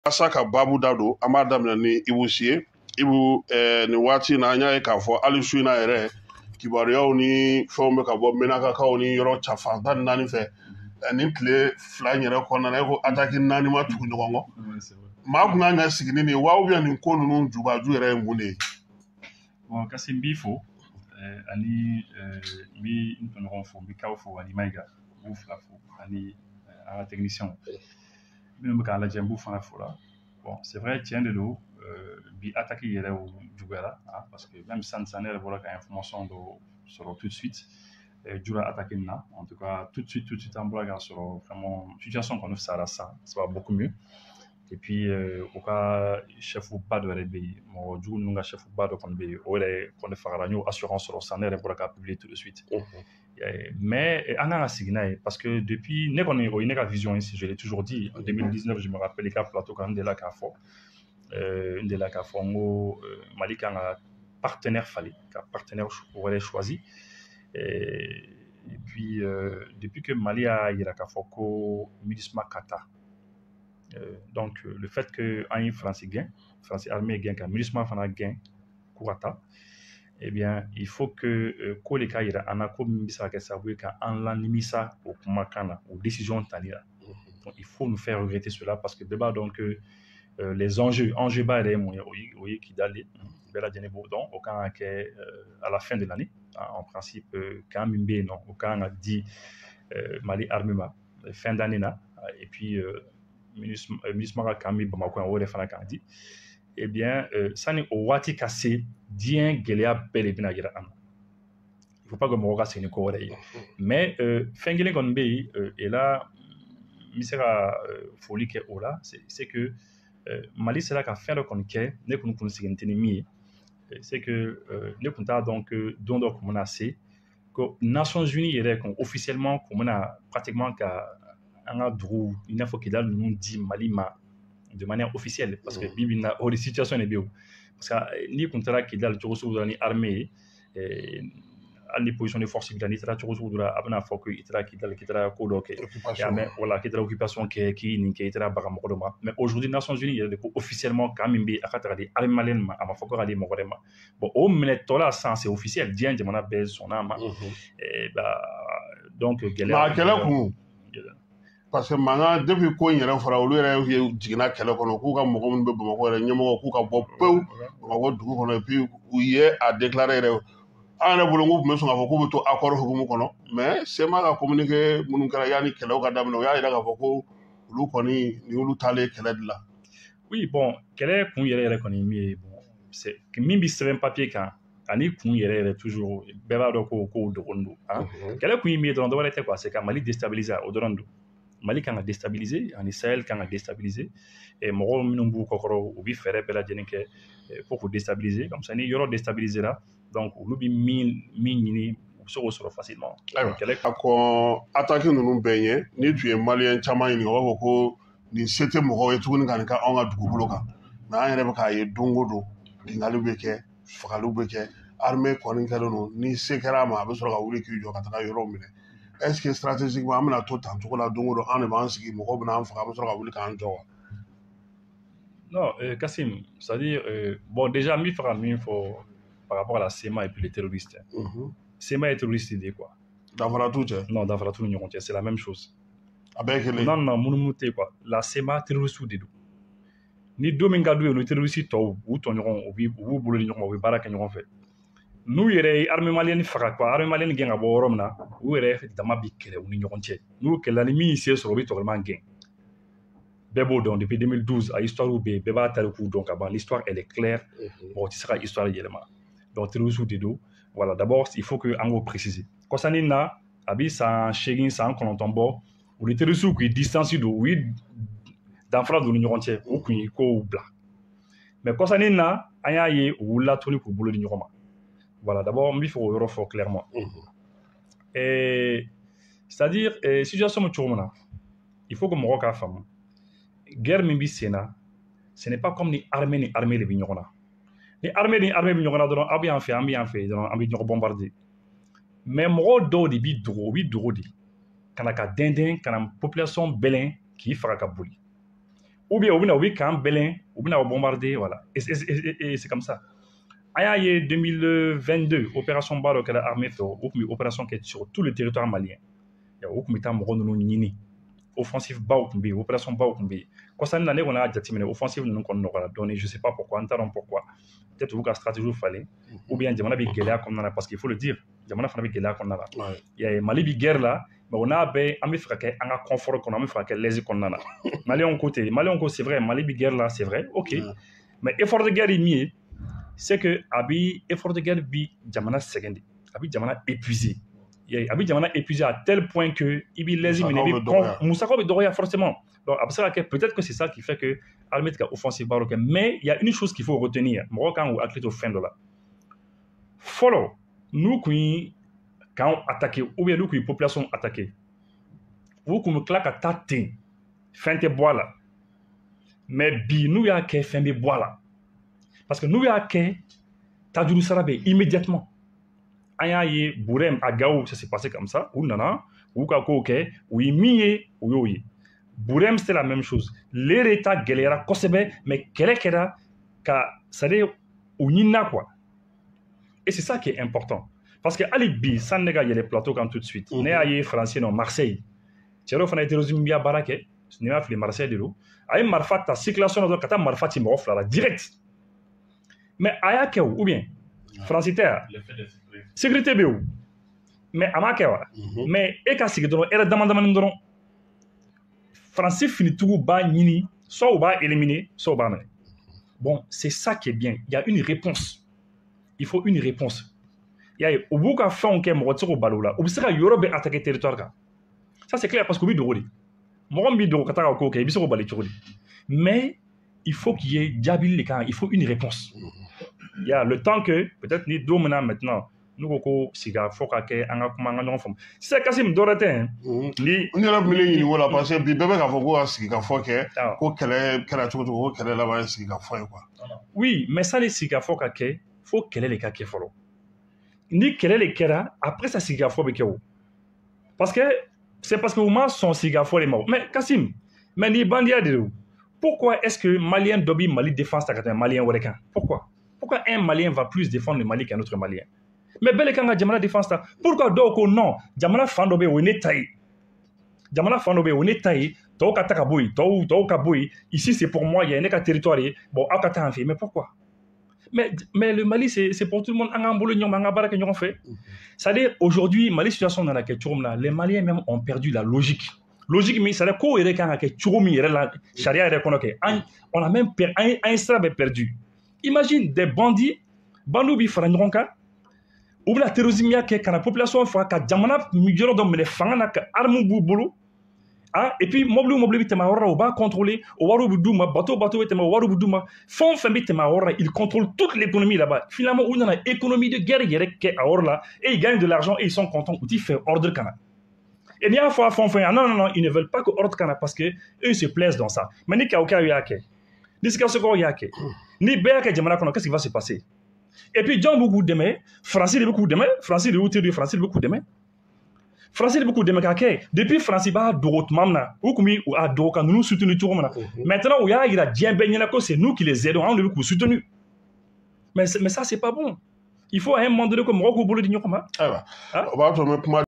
asa ka babu da don an b'a daminɛ ni Ibu si ye Ibu ni waati na an y'a ye k'a fɔ hali su in na yɛrɛ kibaruyaw ni fɛnw bɛ ka bɔ Menakakaw ni yɔrɔ fanba naani fɛ ni tile fila in yɛrɛ kɔnɔna na e ko attaque naani ma tugu ɲɔgɔn kɔ maa kun kan ka sigi ni nin ye wa ou bien nin ko ninnu jubaju yɛrɛ ye mun de ye. Bon Kassim n b'i fo ani n bɛ n tɔɲɔgɔn fo n bɛ kaw fo ani Mayiga n b'u fila fo ani an ka technicien minnu bɛ k'an lajɛ n b'u fana fo la. Bon c'est vrai tiɲɛ de don bi attaque yɛrɛ juguyara parce que même sisan ne yɛrɛ bɔra ka information dɔ sɔrɔ tout de suite jura attaque nin na en tout cas tout de suite an bɔra k'a sɔrɔ vraiment situation kɔni fisayara sisan ça va beaucoup mieux. Et puis u ka chef ba dɔ yɛrɛ bɛ yen mɔgɔ jugu ninnu ka chef ba dɔ kɔni bɛ yen o yɛrɛ kɔni fagara n y'o assurance sɔrɔ sisan ne yɛrɛ bɔra k'a publier tout de suite. Mais an kan ka sigi n'a ye parce que depuis ne kɔni o ye ne ka vision ye je l'ai toujours dit en 2019 je me rappelle i ka plateau kan n delila k'a fɔ n ko Mali kan ka partenaire falen ka partenaire wɛrɛ choisi et puis depuis que Mali y'a jira k'a fɔ ko MINUSMA ka taa donc le fait que an ye France armée gɛn ka MINUSMA fana gɛn k'u ka taa eh bien il faut que ko de ka jira an na ko min bɛ se ka kɛ sababu ye ka an lanimisa o kumakan na o décision tali la donc il faut nous faire regretter cela parce que bɛɛ b'a dɔn que les enjeux ba yɛrɛ ye mun ye o ye Kidali bɛɛ lajɛlen b'o dɔn o kan ka kɛ à la fin de l'année en principe kan min bɛ yen nɔ o kan ka di Mali armée ma fin d'année na et puis MINUSMA ka kan min Bamako yan o yɛrɛ fana kan di eh bien sani o waati ka se diɲɛ gɛlɛya bɛɛ de bɛna jira an na il faut pas que mɔgɔ ka segin ni ko wɛrɛ ye mais fɛn kelen kɔni bɛ yen et là n bɛ se ka foli kɛ o la c'est que Mali sera ka fɛn dɔ kɔni kɛ ne kun sigin tɛ ni min ye c'est que ne kun t'a dɔn que don dɔ kun bɛna se ko Nations Unies yɛrɛ kun officiellement kun bɛna pratiquement ka an ka dugu i n'a fɔ Kidali ninnu di Mali ma de manière officielle parce que bi bi in na o de situation de bɛ yen parce que n'i kun taara Kidali cogo sugu dɔ la ni armée ye hali ni position de force bila n'i taara cogo sugu dɔ la a bɛna fɔ ko i taara Kidali k'i taara ko dɔ kɛ voilà k'i taara occupation kɛ k'i nin kɛ i taara baga mɔgɔ dɔ ma mais aujourd'hui Nations Unies yɛrɛ de ko officiellement kan min bɛ a ka taga di armée malienne ma a ma fɔ ko ka di mɔgɔ wɛrɛ ma bon o minɛ tɔ la sisan c'est officiel diɲɛ jamana bɛɛ sɔnn'a ma donc gɛlɛya kun parce que mankan depuis ko in yɛrɛ fɔra olu yɛrɛ jiginna kɛlɛ kɔnɔ k'u ka mɔgɔ minnu bɛ Bamako yɛrɛ ɲɛmɔgɔ k'u ka bɔ pewu Bamako dugu kɔnɔ et puis u ye a déclaré yɛrɛ an yɛrɛ bolo k'u tun bɛ sɔn k'a fɔ k'u bɛ to accord hukumu kɔnɔ mais CEMA ka communiqué minnu kɛra yanni kɛlɛw ka daminɛ o y'a jira k'a fɔ ko olu kɔni ni olu taalen kɛlɛ de la. Oui bon kɛlɛ kun yɛrɛ kɔni min ye bon c'est min bɛ sɛbɛn papier kan ani kun yɛrɛ toujours bɛɛ b'a dɔn ko dogolen don kɛlɛ kun ye min ye dɔrɔn dɔwɛrɛ tɛ quoi c'est ka Mali déstabiliser o dɔrɔn don Mali kan ka déstabiliser ani Sahel kan ka déstabiliser mɔgɔw minnu b'u kɔkɔrɔ u bɛ fɛɛrɛ bɛɛ lajɛlen kɛ pour que déstabiliser comme ça ni yɔrɔ déstabilisera donc olu bɛ min ɲini u bɛ se k'o sɔrɔ facilement. Ayiwa a kɔn attaque ninnu bɛɛ ɲɛ ni tun ye maliyɛn caman ɲininka u b'a fɔ ko nin se tɛ mɔgɔw ye tuguni ka nin kɛ anw ka dugukolo kan mais an yɛrɛ bɛ k'a ye don o don binkaliw bɛ kɛ fagaliw bɛ kɛ armée kɔni kɛlen don ni se kɛra a ma a bɛ sɔrɔ ka wuli k'i jɔ ka taga yɔrɔw minɛ est ce que stratégiquement an bɛna to tan cogo la don o don an de b'an sigi mɔgɔw bɛna an faga an bɛ sɔrɔ ka wuli k'an jɔ wa. Non Kassim c'est à dire bon déjà n bɛ fɛ ka min fɔ par rapport à la CEMA et puis les terroristes CEMA est terroriste de quoi. Danfara t'u cɛ. Non danfara t'u ni ɲɔgɔn cɛ c'est la même chose. A bɛɛ ye kelen. non munumunu tɛ quoi la CEMA terroriste de don ni don min ka d'u ye olu terroriste tɔw u tɔɲɔgɔn u b'u bolo di ɲɔgɔn ma u bɛ baara kɛ ɲɔgɔn fɛ n'u yɛrɛ ye armée malienne faga quoi armée malienne gɛn ka bɔ yɔrɔ min na u yɛrɛ dama bɛ kɛlɛ u ni ɲɔgɔn cɛ n'u kɛlɛla ni min y'i se sɔrɔ u bɛ tɔgɔman gɛn bɛɛ b'o dɔn depuis 2012 a histoire bɛ yen bɛɛ b'a tarikuw dɔn ka ban l'histoire elle est claire mɔgɔ tɛ se ka histoire yɛlɛma donc terroriste de don voilà d'abord il faut que an k'o préciser kɔsani na a bɛ san 8 san 9 bɔ u ni terroriste k'i distance don u ye danfara don u ni ɲɔgɔn cɛ u kun ye kow bila mais kɔsani na an y'a ye u wulila tuguni k'u bolo di ɲɔgɔn ma voilà d'abord n bɛ fɛ k'o yɔrɔ fɔ clairement c'est-à-dire situation bɛ cogo min na il faut que mɔgɔw k'a faamu guerre min bɛ sen na ce n'est pas comme ni armée de bɛ ɲɔgɔn na ni armée bɛ ɲɔgɔn na dɔrɔn aw bɛ yan fɛ an bɛ yan fɛ dɔrɔn an bɛ ɲɔgɔn bombarder mais mɔgɔw dɔw de bɛ dogo u bɛ dogo de ka na ka dɛndɛn ka na population bɛlɛn k'i faga ka boli ou bien on a camp Belin, on a bombardé, voilà. Et c'est comme ça. En 2022, opération Baro que l'armée fait, opération qui est sur tout le territoire malien. Il y a beaucoup de temps offensive Baokumbi, opération Baokumbi. Quand ça n'a on a déjà offensive nous qu'on aura donné, je sais pas pourquoi, entendons pourquoi. Peut-être que la stratégie fallait, ou bien Jamana bi guerre comme on a, parce qu'il faut le dire, Jamana fana bi guerre comme on a. Il y a Mali bi guerre là, mais on a ben ami frère un confort qu'on a mis frère les qu'on a. Mali on côté, c'est vrai, Mali bi guerre là, c'est vrai, ok. Mais effort de guerre est c'est que abi effort de guerre bi Jamana seconde, abi Jamana épuisé. Abi Jamana épuisé à tel point que il les Moussako be Doria forcément. Donc après peut-être que c'est ça qui fait que l'armée a offensif baroque. Mais il y a une chose qu'il faut retenir. Moi quand on athlète au fin de là. Follow nous qui quand on attaque ou bien nous qui population attaquée. Vous comme claque à tâter fin de bois là. Mais bi nous y a que fin de bois là. Parce que nous y a que Tadjou Sarabe immédiatement. Ayaye Bourem à Gao, ça s'est passé comme ça, ou nana, ou Kakoke, ou Imiye, ou Yoye. Bourem, c'était la même chose. L'État galera Kosebe, mais Kelekera, ça dit, ou Nina quoi. Et c'est ça qui est important. Parce que Alibi, ça n'est pas les plateaux quand tout de suite. Né aye français non Marseille. Tchero fana été Rosimia Barake, ce n'est pas les Marseille de l'eau. Aye Marfat, ta circulation dans le Kata Marfat, il m'offre là, direct. Mais Ayake ou bien, français sécurité be où mais amake wa mais e ka sigi dɔrɔn era damandamani dɔrɔn français fini tugu b'a ɲini soit on va éliminer soit on va mener. Bon c'est ça qui est bien, il y a une réponse, il faut une réponse. Il y a au bout ka fɛnw kɛ mɔgɔ tɛ se k'o balo la u bɛ se ka yɔrɔ bɛɛ attaquer territoire kan, ça c'est clair parce que u bɛ dogo de mɔgɔ min bɛ dogo ka taa ka ko kɛ i bɛ se k'o bali cogo di, mais il faut qu'il y ait jaabi le kan, il faut une réponse. Il y a le temps que peut-être ni do maintenant nous ko siga foka ke anga kuma nga fam c'est Kassim Dorate ni on est là milé wala parce que bi bébé ka foko siga foke ko kele ko kele la ba siga foye quoi. Oui mais ça les siga foka ke faut kele les ka ke folo ni kele les kera après ça siga fobe ke parce que c'est parce que moi son siga fo les morts. Mais Kassim mais ni bandia de pourquoi est-ce que Malien dobi Mali défense ta Malien wala pourquoi un Malien va plus défendre le Mali qu'un autre Malien? Mais bel et quand Jamana défense ça, pourquoi donc non? Jamana fandobe on est taillé. Jamana fandobe on est taillé. Toi katakaboui, toi kaboui. Ici c'est pour moi, il y a un territoire. Bon, akata en fait. Mais pourquoi? Mais le Mali c'est pour tout le monde. Angambolo nyom angabara nyom fait. C'est-à-dire aujourd'hui Mali situation dans laquelle les Maliens même ont perdu la logique. Logique mais ça ko ere kan ke churumi ere la charia ere konoke. On a même perdu. Imagine des bandits, bandoubi farandronka. Ou la terrorisme que la population fait que jamana migiro do mele fanga ka arme bulu ah et puis mobile tema ora ou ba contrôler o waru buduma bateau tema waru buduma fond famille tema ora il contrôle toute l'économie là-bas finalement on a une économie de guerre que à or là et ils gagnent de l'argent et ils sont contents ou ils fait ordre kana et bien fois fond non ils ne veulent pas que ordre kana parce que eux ils se plaisent dans ça mais ni ka yake ni ce ko yake ni be ka jamana kono qu'est-ce qui va se passer? Et puis, John beaucoup demain, Français de beaucoup demain, Français de Français de beaucoup demain. Français de beaucoup demain, depuis Français, bah, Dorotmamna, ou comme ou à Doroka, nous soutenons tout le monde. Maintenant, il y a bien c'est nous qui les aidons, on les beaucoup soutenus. Mais ça, c'est pas bon. Il faut à un moment donné, comme Morocco, boulot d'ignorant. Ah, bah,